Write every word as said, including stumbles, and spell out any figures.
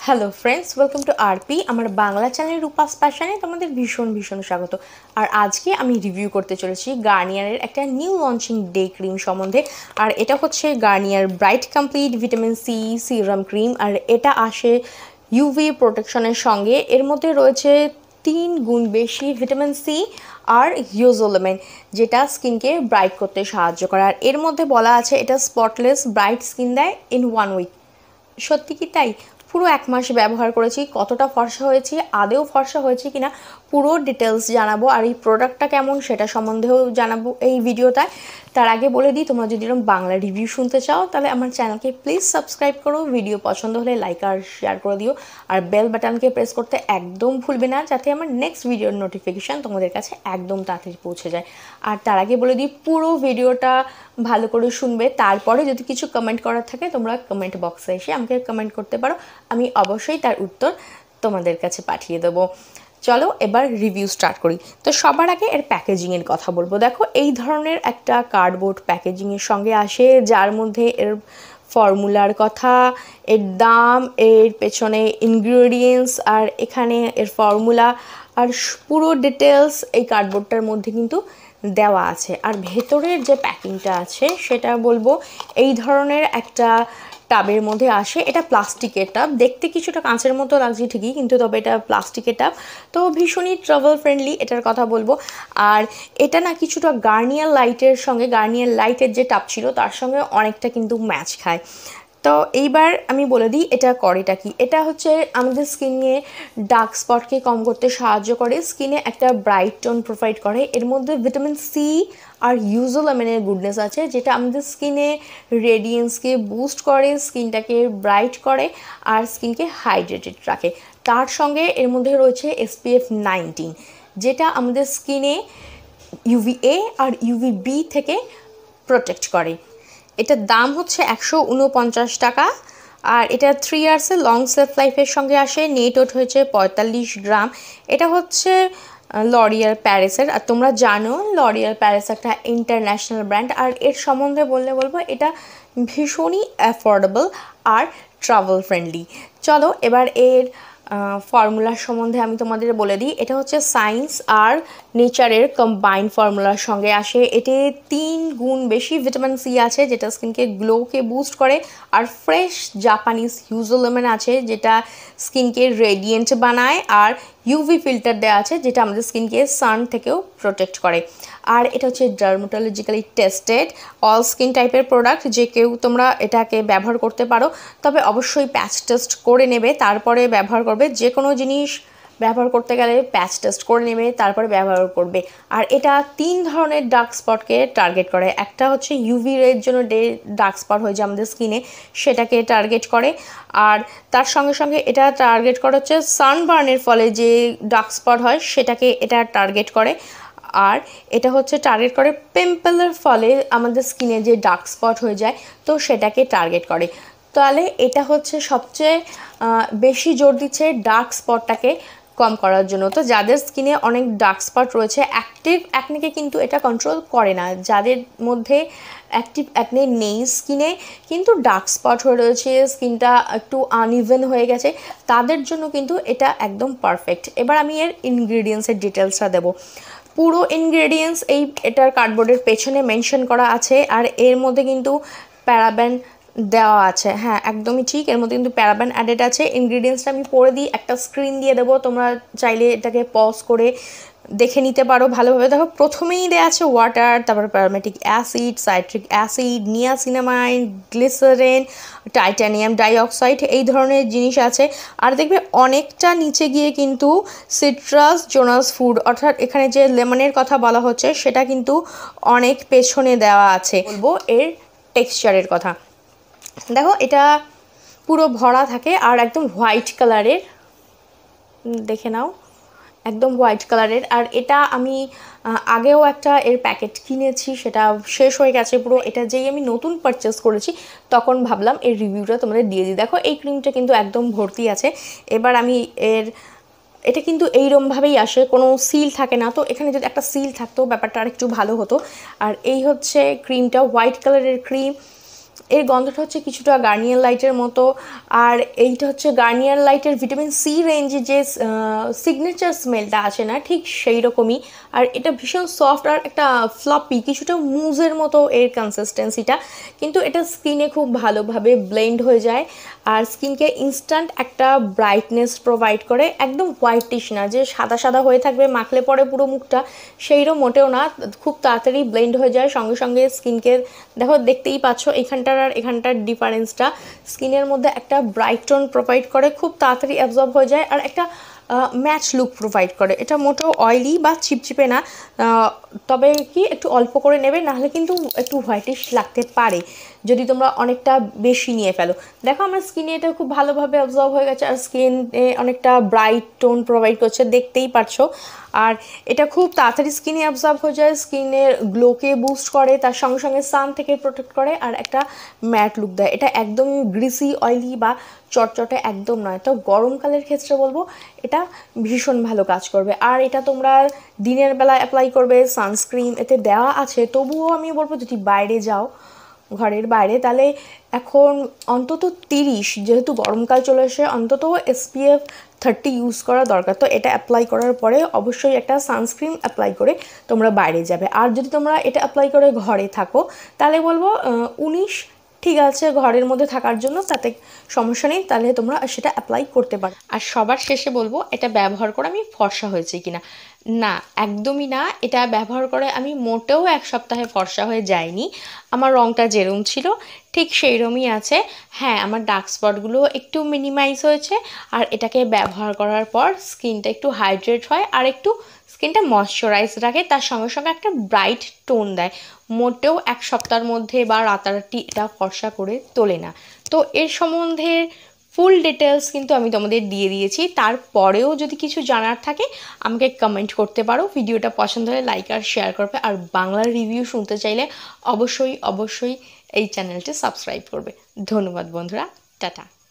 Hello friends, welcome to RP আমার Bangla channel Rupa's প্যাশনে তোমাদের ভীষণ ভীষণ স্বাগত। আর আজকে আমি রিভিউ করতে চলেছি গার্নিয়ারের একটা নিউ লঞ্চিং ডে ক্রিম সম্বন্ধে। আর এটা হচ্ছে Garnier bright complete vitamin C serum cream. আর এটা আসে ইউভি প্রোটেকশনের সঙ্গে। এর মধ্যে রয়েছে তিন গুণ বেশি ভিটামিন সি আর ইউজোলেমেন, যেটা স্কিনকে ব্রাইট করতে সাহায্য করে। আর এর মধ্যে বলা আছে এটা স্পটলেস ব্রাইট স্কিন দেয় ইন ওয়ান উইক। সত্যি কি তাই? পুরো এক মাস ব্যবহার করেছি, কতটা ফর্সা হয়েছি, আদেও ফর্সা হয়েছে কিনা পুরো ডিটেলস জানাবো। আর এই প্রোডাক্টটা কেমন সেটা সম্বন্ধেও জানাবো এই ভিডিওটায়। তার আগে বলে দিই, তোমরা যদি এরকম বাংলা রিভিউ শুনতে চাও তাহলে আমার চ্যানেলকে প্লিজ সাবস্ক্রাইব করো, ভিডিও পছন্দ হলে লাইক আর শেয়ার করে দিও, আর বেল বাটনকে প্রেস করতে একদম ভুলবে না, যাতে আমার নেক্সট ভিডিওর নোটিফিকেশান তোমাদের কাছে একদম তাড়াতাড়ি পৌঁছে যায়। আর তার আগে বলে দিই, পুরো ভিডিওটা ভালো করে শুনবে, তারপরে যদি কিছু কমেন্ট করার থাকে তোমরা কমেন্ট বক্সে এসে আমাকে কমেন্ট করতে পারো, আমি অবশ্যই তার উত্তর তোমাদের কাছে পাঠিয়ে দেবো। চলো এবার রিভিউ স্টার্ট করি। তো সবার আগে এর প্যাকেজিংয়ের কথা বলবো। দেখো, এই ধরনের একটা কার্ডবোর্ড প্যাকেজিংয়ের সঙ্গে আসে, যার মধ্যে এর ফর্মুলার কথা, এর দাম, এর পেছনে ইনগ্রিডিয়েন্টস, আর এখানে এর ফর্মুলা আর পুরো ডিটেলস এই কার্ডবোর্ডটার মধ্যে কিন্তু দেওয়া আছে। আর ভেতরের যে প্যাকিংটা আছে সেটা বলবো এই ধরনের একটা টাবের মধ্যে আসে। এটা প্লাস্টিকের টাব, দেখতে কিছুটা কাঁচের মতো লাগছে ঠিকই, কিন্তু তবে এটা প্লাস্টিকের টাব, তো ভীষণই ট্রাভেল ফ্রেন্ডলি এটার কথা বলবো। আর এটা না কিছুটা গার্নিয়ার লাইটের সঙ্গে, গার্নিয়ার লাইটের যে টাব ছিল তার সঙ্গে অনেকটা কিন্তু ম্যাচ খায়। তো এইবার আমি বলে দিই এটা করেটা কি। এটা হচ্ছে আমাদের স্কিনে ডার্ক স্পটকে কম করতে সাহায্য করে, স্কিনে একটা ব্রাইট টোন প্রোভাইড করে। এর মধ্যে ভিটামিন সি আর ইউজোলেমেনের গুডনেস আছে, যেটা আমাদের স্কিনে রেডিয়েন্সকে বুস্ট করে, স্কিনটাকে ব্রাইট করে আর স্কিনকে হাইড্রেটেড রাখে। তার সঙ্গে এর মধ্যে রয়েছে এসপিএফ নাইনটিন, যেটা আমাদের স্কিনে ইউভিএ আর ইউভিবি থেকে প্রোটেক্ট করে। এটার দাম হচ্ছে একশো উনপঞ্চাশ টাকা। আর এটা থ্রি ইয়ার্সের লং সেলফ লাইফের সঙ্গে আসে। নেট ওয়েট হয়েছে পঁয়তাল্লিশ গ্রাম। এটা হচ্ছে লরিয়াল প্যারিসের। আর তোমরা জানো লরিয়াল প্যারিস একটা ইন্টারন্যাশনাল ব্র্যান্ড। আর এর সম্বন্ধে বললে বলবো এটা ভীষণই অ্যাফোর্ডেবল আর ট্রাভেল ফ্রেন্ডলি। চলো এবার এর ফর্মুলার সম্বন্ধে আমি তোমাদের বলে দিই। এটা হচ্ছে সায়েন্স আর নেচারের কম্বাইন্ড ফর্মুলার সঙ্গে আসে। এতে তিন গুণ বেশি ভিটামিন সি আছে, যেটা স্কিনকে গ্লোকে বুস্ট করে। আর ফ্রেশ জাপানিজ ইউজোলেমেন আছে, যেটা স্কিনকে রেডিয়েন্ট বানায়। আর ইউভি ফিল্টার দেওয়া আছে, যেটা আমাদের স্কিনকে সান থেকেও প্রোটেক্ট করে। আর এটা হচ্ছে ডার্মাটোলজিক্যালি টেস্টেড অল স্কিন টাইপের প্রোডাক্ট, যে কেউ তোমরা এটাকে ব্যবহার করতে পারো, তবে অবশ্যই প্যাচ টেস্ট করে নেবে তারপরে ব্যবহার করবে। যে কোনো জিনিস ব্যবহার করতে গেলে প্যাচ টেস্ট করে নেবে তারপরে ব্যবহার করবে। আর এটা তিন ধরনের ডার্ক স্পটকে টার্গেট করে। একটা হচ্ছে ইউভি রের জন্য ডে ডার্ক স্পট হয়ে যায় আমাদের স্কিনে, সেটাকে টার্গেট করে। আর তার সঙ্গে সঙ্গে এটা টার্গেট করে হচ্ছে সানবার্নের ফলে যে ডার্ক স্পট হয় সেটাকে এটা টার্গেট করে। আর এটা হচ্ছে টার্গেট করে পিম্পলের ফলে আমাদের স্কিনে যে ডার্ক স্পট হয়ে যায়, তো সেটাকে টার্গেট করে। তাহলে এটা হচ্ছে সবচেয়ে বেশি জোর দিচ্ছে ডার্ক স্পটটাকে কম করার জন্য। তো যাদের স্কিনে অনেক ডার্ক স্পট রয়েছে, অ্যাক্টিভ অ্যাকনেকে কিন্তু এটা কন্ট্রোল করে না। যাদের মধ্যে অ্যাক্টিভ অ্যাকনে নেই স্কিনে, কিন্তু ডার্ক স্পট হয়ে রয়েছে, স্কিনটা একটু আনইভেন হয়ে গেছে, তাদের জন্য কিন্তু এটা একদম পারফেক্ট। এবার আমি এর ইনগ্রিডিয়েন্টসের ডিটেলসটা দেবো। পুরো ইনগ্রেডিয়েন্টস এই এটার কার্ডবোর্ডের পেছনে মেনশন করা আছে। আর এর মধ্যে কিন্তু প্যারাবেন দেওয়া আছে, হ্যাঁ একদমই ঠিক, এর মধ্যে কিন্তু প্যারাবেন অ্যাডেড আছে। ইনগ্রিডিয়েন্টসটা আমি পড়ে দিই, একটা স্ক্রিন দিয়ে দেবো, তোমরা চাইলে এটাকে পজ করে দেখে নিতে পারো ভালোভাবে। দেখো, প্রথমেই দেওয়া আছে ওয়াটার, তারপর প্যারামেটিক acid, citric acid, niacinamide, glycerin, titanium dioxide, এই ধরনের জিনিস আছে। আর দেখবে অনেকটা নিচে গিয়ে কিন্তু সিট্রাস জোনাস ফুড, অর্থাৎ এখানে যে লেমনের কথা বলা হচ্ছে সেটা কিন্তু অনেক পেছনে দেওয়া আছে। বলবো এর টেক্সচারের কথা। দেখো, এটা পুরো ভরা থাকে আর একদম হোয়াইট কালারের, দেখে নাও একদম হোয়াইট কালারের। আর এটা আমি আগেও একটা এর প্যাকেট কিনেছি, সেটা শেষ হয়ে গেছে পুরো। এটা যেই আমি নতুন পারচেস করেছি তখন ভাবলাম এর রিভিউটা তোমাদের দিয়ে দিই। দেখো, এই ক্রিমটা কিন্তু একদম ভর্তি আছে। এবার আমি এর এটা কিন্তু এইরকমভাবেই আসে, কোনো সিল থাকে না। তো এখানে যদি একটা সিল থাকতো ব্যাপারটা আর একটু ভালো হতো। আর এই হচ্ছে ক্রিমটা, হোয়াইট কালারের ক্রিম, এর গন্ধটা হচ্ছে কিছুটা গার্নিয়ার লাইটের মতো। আর এইটা হচ্ছে গার্নিয়ার লাইটের ভিটামিন সি রেঞ্জে যে সিগনেচার স্মেলটা আছে না, ঠিক সেই রকমই। আর এটা ভীষণ সফট আর একটা ফ্লপি, কিছুটা মুজের মতো এর কনসিস্টেন্সিটা, কিন্তু এটা স্কিনে খুব ভালোভাবে ব্লেন্ড হয়ে যায় আর স্কিনকে ইনস্ট্যান্ট একটা ব্রাইটনেস প্রোভাইড করে। একদম হোয়াইটিশ না যে সাদা সাদা হয়ে থাকবে মাখলে পরে পুরো মুখটা, সেইরও মোটেও না, খুব তাড়াতাড়ি ব্লেন্ড হয়ে যায় সঙ্গে সঙ্গে স্কিনকে। দেখো দেখতেই পাচ্ছ এখানটার আর এখানটার ডিফারেন্সটা, স্কিনের মধ্যে একটা ব্রাইট টোন প্রোভাইড করে, খুব তাড়াতাড়ি অ্যাবজর্ব হয়ে যায় আর একটা ম্যাচ লুক প্রোভাইড করে। এটা মোটেও অয়েলি বা চিপচিপে না, তবে কি একটু অল্প করে নেবে, নাহলে কিন্তু একটু হোয়াইটিশ লাগতে পারে যদি তোমরা অনেকটা বেশি নিয়ে ফেলো। দেখো আমার স্কিনে এটা খুব ভালোভাবে অ্যাবজর্ব হয়ে গেছে আর স্কিনে অনেকটা ব্রাইট টোন প্রোভাইড করছে, দেখতেই পারছো। আর এটা খুব তাড়াতাড়ি স্কিনে অ্যাবজর্ব হয়ে যায়, স্কিনের গ্লোকে বুস্ট করে, তার সঙ্গে সঙ্গে সান থেকে প্রোটেক্ট করে আর একটা ম্যাট লুক দেয়। এটা একদমই গ্রিসি অয়েলি বা চটচটে একদম নয়। তো গরমকালের ক্ষেত্রে বলবো এটা ভীষণ ভালো কাজ করবে। আর এটা তোমরা দিনের বেলা অ্যাপ্লাই করবে, সানস্ক্রিন এতে দেওয়া আছে, তবুও আমি বলবো যদি বাইরে যাও ঘরের বাইরে, তাহলে এখন অন্তত তিরিশ, যেহেতু গরমকাল চলে এসে, অন্তত এসপিএফ থার্টি ইউজ করা দরকার। তো এটা অ্যাপ্লাই করার পরে অবশ্যই একটা সানস্ক্রিন অ্যাপ্লাই করে তোমরা বাইরে যাবে। আর যদি তোমরা এটা অ্যাপ্লাই করে ঘরে থাকো, তাহলে বলবো উনিশ ঠিক আছে ঘরের মধ্যে থাকার জন্য, তাতে সমস্যা নেই, তাহলে তোমরা সেটা অ্যাপ্লাই করতে পারো। আর সবার শেষে বলবো এটা ব্যবহার করে আমি ফর্সা হয়েছে কিনা, না একদমই না। এটা ব্যবহার করে আমি মোটেও এক সপ্তাহে ফর্সা হয়ে যাইনি, আমার রঙটা যেরম ছিল ঠিক সেইরকমই আছে। হ্যাঁ, আমার ডার্ক স্পটগুলো একটু মিনিমাইজ হয়েছে, আর এটাকে ব্যবহার করার পর স্কিনটা একটু হাইড্রেট হয় আর একটু স্কিনটা ময়শ্চারাইজ রাখে, তার সঙ্গে সঙ্গে একটা ব্রাইট টোন দেয়। মোটেও এক সপ্তাহের মধ্যে বা রাতারাতি এটা ফর্সা করে তোলে না। তো এর সম্বন্ধে ফুল ডিটেলস কিন্তু আমি তোমাদের দিয়ে দিয়েছি। তারপরেও যদি কিছু জানার থাকে আমাকে কমেন্ট করতে পারো। ভিডিওটা পছন্দ হলে লাইক আর শেয়ার করবে, আর বাংলার রিভিউ শুনতে চাইলে অবশ্যই অবশ্যই এই চ্যানেলটি সাবস্ক্রাইব করবে। ধন্যবাদ বন্ধুরা, টাটা।